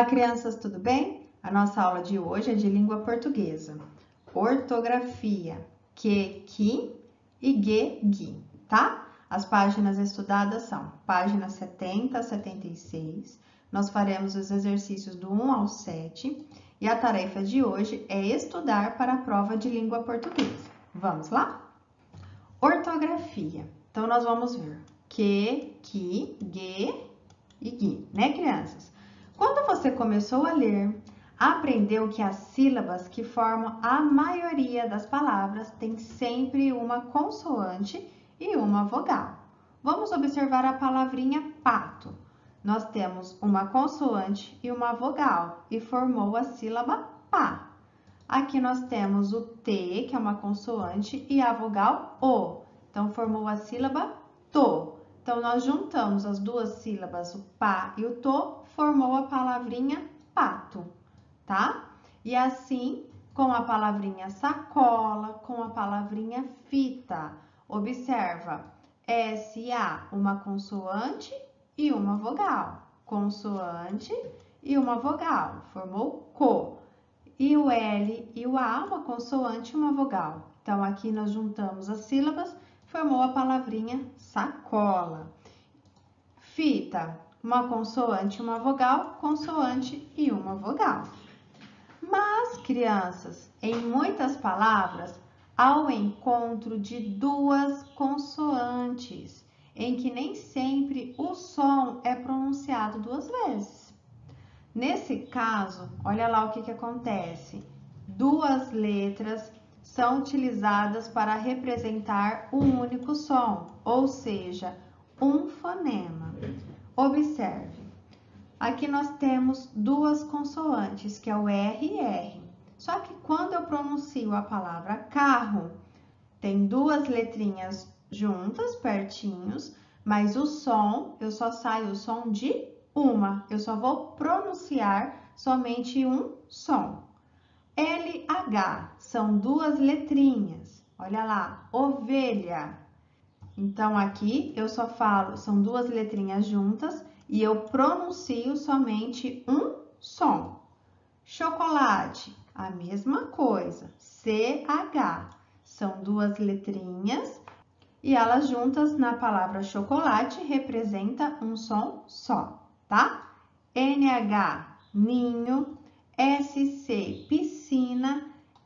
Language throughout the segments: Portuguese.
crianças, tudo bem? A nossa aula de hoje é de língua portuguesa. Ortografia, que, ki e ge, gi, tá? As páginas estudadas são páginas 70 a 76. Nós faremos os exercícios do 1 ao 7 e a tarefa de hoje é estudar para a prova de língua portuguesa. Vamos lá? Ortografia. Então, nós vamos ver que, ki, ge e gi, né, crianças? Quando você começou a ler, aprendeu que as sílabas que formam a maioria das palavras têm sempre uma consoante e uma vogal. Vamos observar a palavrinha pato. Nós temos uma consoante e uma vogal e formou a sílaba pá. Aqui nós temos o T, que é uma consoante, e a vogal O. Então, formou a sílaba to. Então, nós juntamos as duas sílabas, o pá e o to, formou a palavrinha pato, tá? E assim, com a palavrinha sacola, com a palavrinha fita. Observa, S-A, uma consoante e uma vogal. Consoante e uma vogal, formou co. E o L e o A, uma consoante e uma vogal. Então, aqui nós juntamos as sílabas, formou a palavrinha sacola. Fita, uma consoante e uma vogal, consoante e uma vogal. Mas, crianças, em muitas palavras, há o encontro de duas consoantes, em que nem sempre o som é pronunciado duas vezes. Nesse caso, olha lá o que acontece. Duas letras são utilizadas para representar um único som, ou seja, um fonema. Observe, aqui nós temos duas consoantes, que é o R e R. Só que quando eu pronuncio a palavra carro, tem duas letrinhas juntas, pertinhos, mas o som, eu só saio o som de uma. Eu só vou pronunciar somente um som. LH são duas letrinhas. Olha lá, ovelha. Então, aqui eu só falo, são duas letrinhas juntas e eu pronuncio somente um som. Chocolate, a mesma coisa. CH, são duas letrinhas e elas juntas na palavra chocolate representa um som só, tá? NH, ninho. SC, piscina.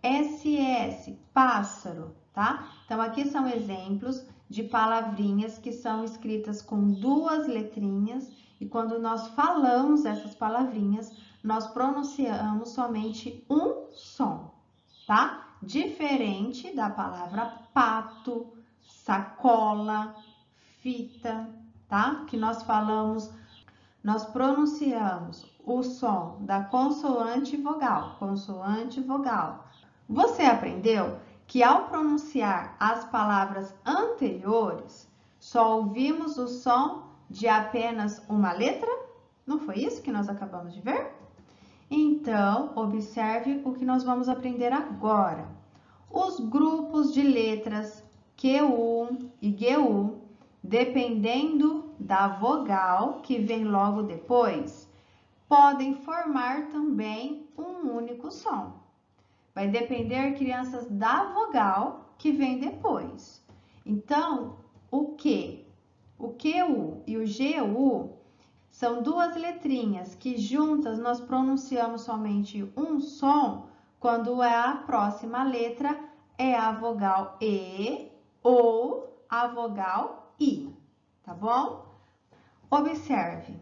SS, pássaro, tá? Então, aqui são exemplos de palavrinhas que são escritas com duas letrinhas e quando nós falamos essas palavrinhas, nós pronunciamos somente um som, tá? Diferente da palavra pato, sacola, fita, tá? Que nós falamos, nós pronunciamos o som da consoante e vogal, consoante e vogal. Você aprendeu que ao pronunciar as palavras anteriores, só ouvimos o som de apenas uma letra? Não foi isso que nós acabamos de ver? Então, observe o que nós vamos aprender agora. Os grupos de letras QU e GU, dependendo da vogal que vem logo depois, podem formar também um único som. Vai depender, crianças, da vogal que vem depois. Então, o QU e o GU são duas letrinhas que juntas nós pronunciamos somente um som quando a próxima letra é a vogal E ou a vogal I, tá bom? Observe,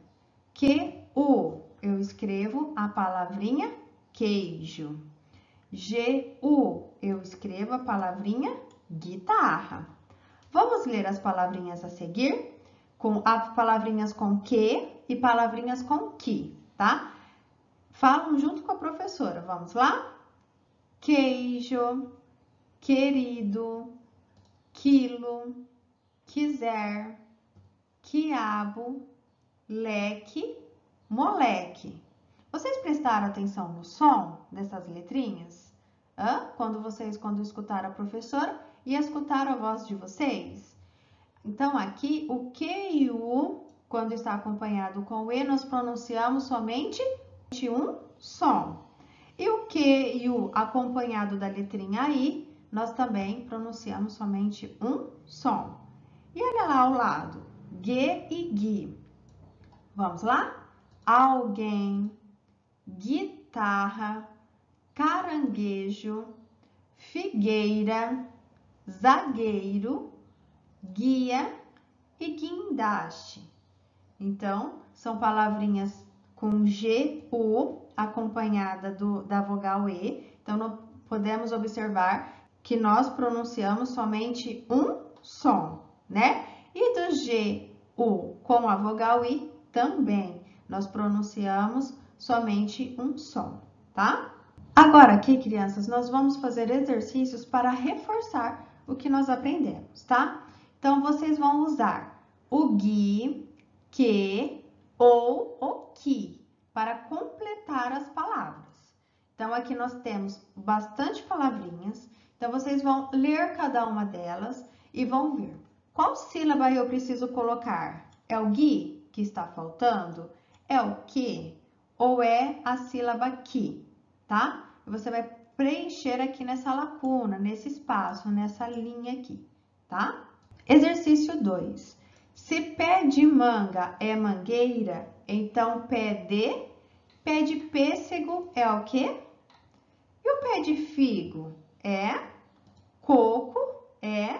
QU, eu escrevo a palavrinha queijo. GU, eu escrevo a palavrinha guitarra. Vamos ler as palavrinhas a seguir? Com as palavrinhas com que e palavrinhas com que, tá? Falam junto com a professora, vamos lá? Queijo, querido, quilo, quiser, quiabo, leque, moleque. Vocês prestaram atenção no som dessas letrinhas? Quando escutaram a professora e escutaram a voz de vocês? Então, aqui, o Q e o U, quando está acompanhado com o E, nós pronunciamos somente um som. E o Q e o acompanhado da letrinha I, nós também pronunciamos somente um som. E olha lá ao lado, G e GUI. Vamos lá? Alguém, guitarra, caranguejo, figueira, zagueiro, guia e guindaste. Então, são palavrinhas com G, U, acompanhada da vogal E. Então, podemos observar que nós pronunciamos somente um som, né? E do G, U com a vogal I também, nós pronunciamos somente um som, tá? Agora aqui, crianças, nós vamos fazer exercícios para reforçar o que nós aprendemos, tá? Então, vocês vão usar o GUI, que ou o que para completar as palavras. Então, aqui nós temos bastante palavrinhas. Então, vocês vão ler cada uma delas e vão ver qual sílaba eu preciso colocar. É o GUI que está faltando? É o que? Ou é a sílaba que, tá? Você vai preencher aqui nessa lacuna, nesse espaço, nessa linha aqui, tá? Exercício 2. Se pé de manga é mangueira, então pé de pêssego é o quê? E o pé de figo é coco, é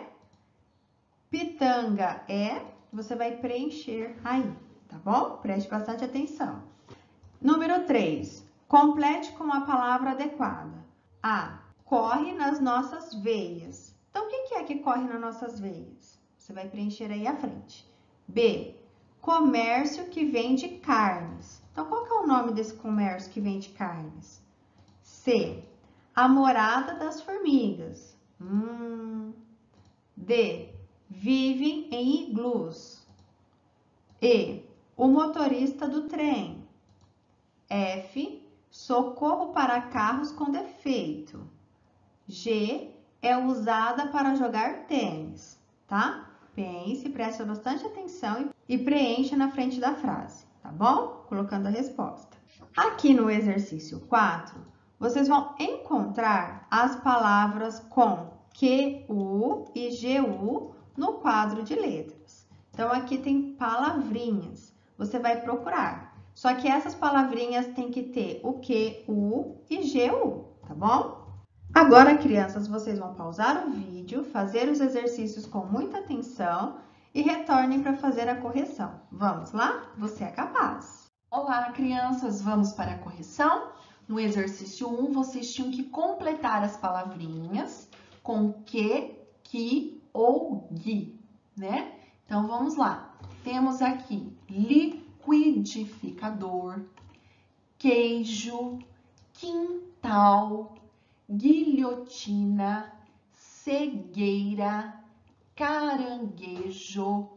pitanga, é. Você vai preencher aí, tá bom? Preste bastante atenção. Número 3. Complete com a palavra adequada. A. Corre nas nossas veias. Então, o que é que corre nas nossas veias? Você vai preencher aí à frente. B. Comércio que vende carnes. Então, qual que é o nome desse comércio que vende carnes? C. A morada das formigas. D. Vivem em iglus. E. O motorista do trem. F. Socorro para carros com defeito. G. É usada para jogar tênis, tá? Pense, preste bastante atenção e preencha na frente da frase, tá bom? Colocando a resposta. Aqui no exercício 4, vocês vão encontrar as palavras com QU e GU no quadro de letras. Então, aqui tem palavrinhas. Você vai procurar. Só que essas palavrinhas têm que ter o QU e GU, tá bom? Agora, crianças, vocês vão pausar o vídeo, fazer os exercícios com muita atenção e retornem para fazer a correção. Vamos lá? Você é capaz! Olá, crianças! Vamos para a correção? No exercício 1, vocês tinham que completar as palavrinhas com que ou gui, né? Então, vamos lá. Temos aqui liquidificador, queijo, quintal, guilhotina, cegueira, caranguejo,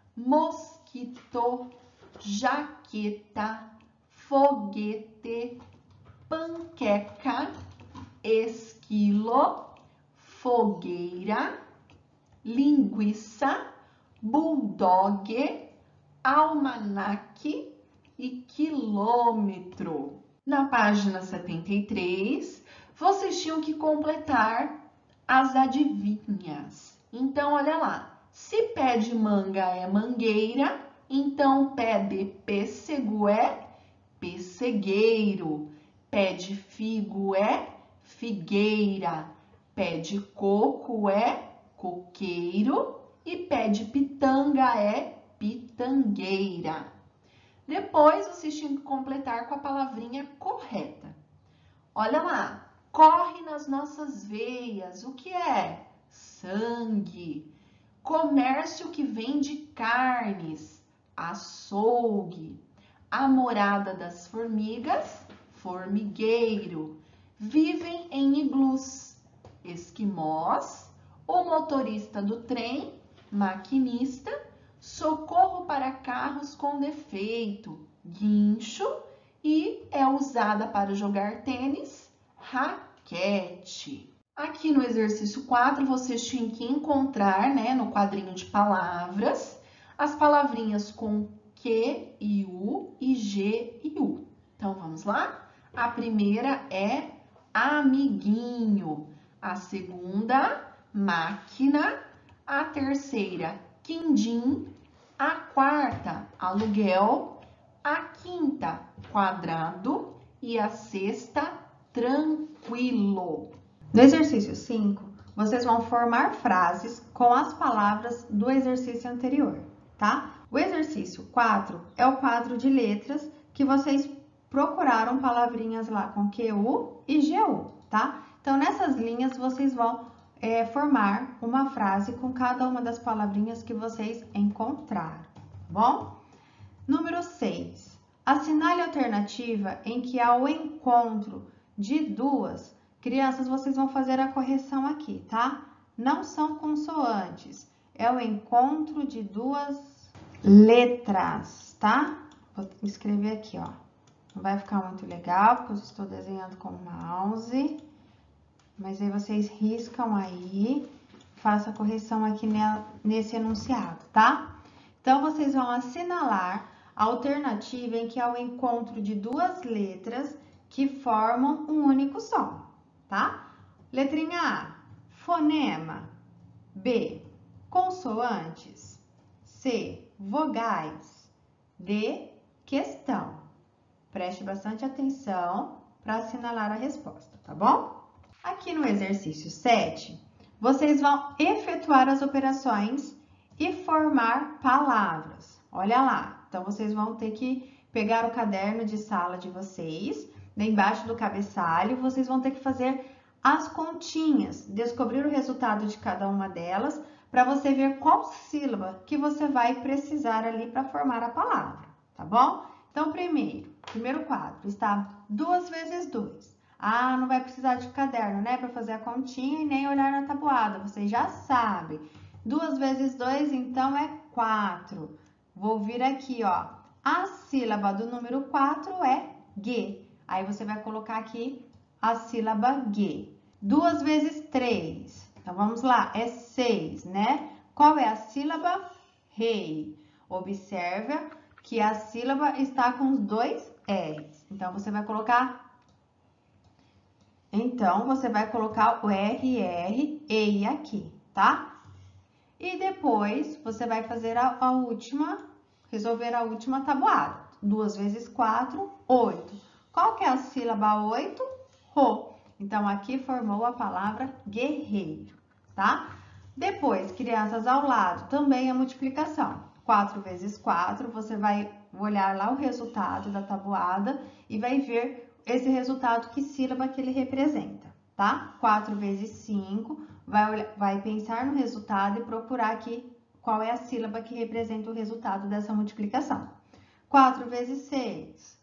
mosquito, jaqueta, foguete, panqueca, esquilo, fogueira, linguiça, bulldog, almanaque e quilômetro. Na página 73, vocês tinham que completar as adivinhas. Então, olha lá. Se pé de manga é mangueira, então pé de pêssego é pessegueiro. Pé de figo é figueira. Pé de coco é coqueiro. E pé de pitanga é pitangueira. Depois, vocês tinham que completar com a palavrinha correta. Olha lá. Corre nas nossas veias. O que é? Sangue. Comércio que vende carnes. Açougue. A morada das formigas. Formigueiro. Vivem em iglus. Esquimós. O motorista do trem. Maquinista. Socorro para carros com defeito. Guincho. E é usada para jogar tênis. Raquete. Aqui no exercício 4, vocês tinham que encontrar, né, no quadrinho de palavras, as palavrinhas com Q e U e G e U. Então, vamos lá? A primeira é amiguinho. A segunda, máquina. A terceira, quindim. A quarta, aluguel. A quinta, quadrado. E a sexta, tranquilo. No exercício 5, vocês vão formar frases com as palavras do exercício anterior, tá? O exercício 4 é o quadro de letras que vocês procuraram palavrinhas lá com QU e GU, tá? Então, nessas linhas, vocês vão formar uma frase com cada uma das palavrinhas que vocês encontraram, tá bom? Número 6. Assinale a alternativa em que há o encontro de duas. Crianças, vocês vão fazer a correção aqui, tá? Não são consoantes, é o encontro de duas letras, tá? Vou escrever aqui, ó. Não vai ficar muito legal, porque eu estou desenhando com o mouse. Mas aí vocês riscam aí, faça a correção aqui nesse enunciado, tá? Então, vocês vão assinalar a alternativa em que há o encontro de duas letras que formam um único som, tá? Letrinha A, fonema. B, consoantes. C, vogais. D, questão. Preste bastante atenção para assinalar a resposta, tá bom? Aqui no exercício 7, vocês vão efetuar as operações e formar palavras. Olha lá, então vocês vão ter que pegar o caderno de sala de vocês, embaixo do cabeçalho, vocês vão ter que fazer as continhas, descobrir o resultado de cada uma delas, para você ver qual sílaba que você vai precisar ali para formar a palavra, tá bom? Então, primeiro quadro está 2 vezes 2. Ah, não vai precisar de caderno, né, para fazer a continha e nem olhar na tabuada, vocês já sabem. 2 vezes 2, então, é 4. Vou vir aqui, ó. A sílaba do número 4 é G. Aí, você vai colocar aqui a sílaba G. 2 vezes 3. Então, vamos lá. É 6, né? Qual é a sílaba? Rei. Observa que a sílaba está com os 2 R's. Então, você vai colocar o RR, EI aqui, tá? E depois, você vai fazer resolver a última tabuada. 2 vezes 4, 8. Qual que é a sílaba 8? Ro. Então, aqui formou a palavra guerreiro, tá? Depois, crianças, ao lado, também a multiplicação. 4 vezes 4, você vai olhar lá o resultado da tabuada e vai ver esse resultado, que sílaba que ele representa, tá? 4 vezes 5, vai pensar no resultado e procurar aqui qual é a sílaba que representa o resultado dessa multiplicação. 4 vezes 6.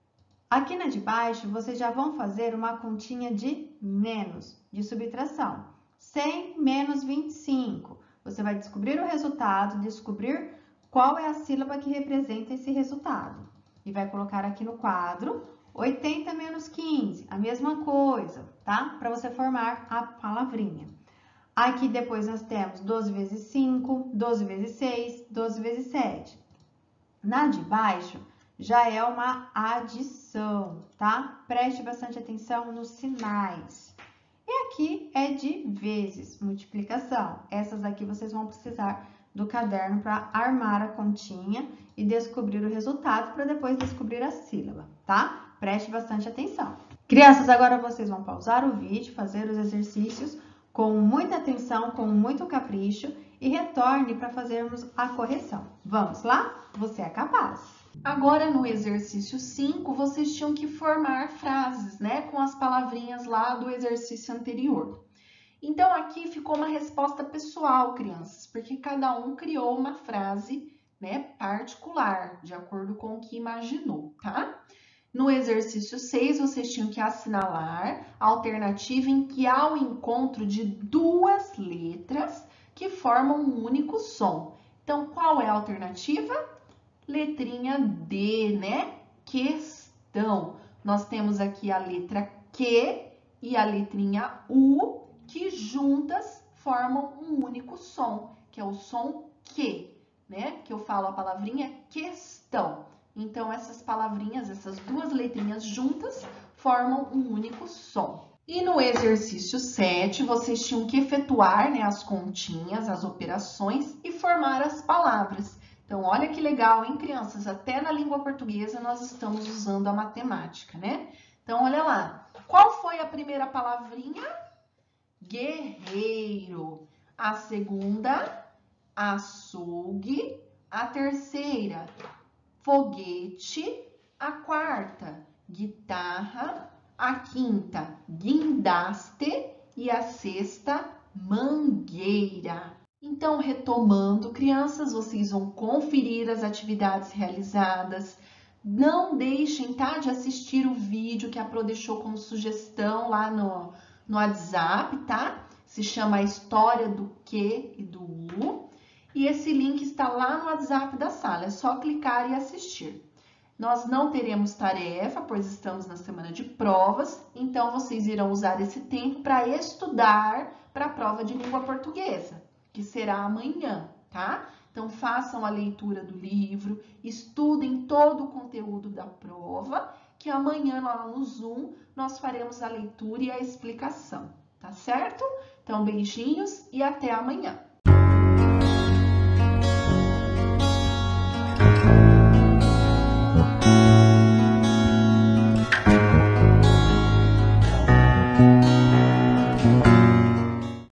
Aqui na de baixo, vocês já vão fazer uma continha de menos, de subtração. 100 menos 25. Você vai descobrir o resultado, descobrir qual é a sílaba que representa esse resultado. E vai colocar aqui no quadro 80 menos 15, a mesma coisa, tá? Para você formar a palavrinha. Aqui depois nós temos 12 vezes 5, 12 vezes 6, 12 vezes 7. Na de baixo já é uma adição, tá? Preste bastante atenção nos sinais. E aqui é de vezes, multiplicação. Essas aqui vocês vão precisar do caderno para armar a continha e descobrir o resultado, para depois descobrir a sílaba, tá? Preste bastante atenção. Crianças, agora vocês vão pausar o vídeo, fazer os exercícios com muita atenção, com muito capricho e retorne para fazermos a correção. Vamos lá? Você é capaz! Agora, no exercício 5, vocês tinham que formar frases, né, com as palavrinhas lá do exercício anterior. Então, aqui ficou uma resposta pessoal, crianças, porque cada um criou uma frase, né, particular, de acordo com o que imaginou, tá? No exercício 6, vocês tinham que assinalar a alternativa em que há o encontro de duas letras que formam um único som. Então, qual é a alternativa? Letrinha D, né? Questão. Nós temos aqui a letra Q e a letrinha U, que juntas formam um único som, que é o som Q, né? Que eu falo a palavrinha questão. Então, essas palavrinhas, essas duas letrinhas juntas, formam um único som. E no exercício 7, vocês tinham que efetuar, né, as continhas, as operações e formar as palavras. Então, olha que legal, hein, crianças? Até na língua portuguesa nós estamos usando a matemática, né? Então, olha lá. Qual foi a primeira palavrinha? Guerreiro. A segunda, açougue. A terceira, foguete. A quarta, guitarra. A quinta, guindaste. E a sexta, mangueira. Então, retomando, crianças, vocês vão conferir as atividades realizadas. Não deixem, tá, de assistir o vídeo que a Pro deixou como sugestão lá no WhatsApp, tá? Se chama A História do Que e do U. E esse link está lá no WhatsApp da sala. É só clicar e assistir. Nós não teremos tarefa, pois estamos na semana de provas. Então, vocês irão usar esse tempo para estudar para a prova de língua portuguesa, que será amanhã, tá? Então, façam a leitura do livro, estudem todo o conteúdo da prova, que amanhã lá no Zoom nós faremos a leitura e a explicação, tá certo? Então, beijinhos e até amanhã!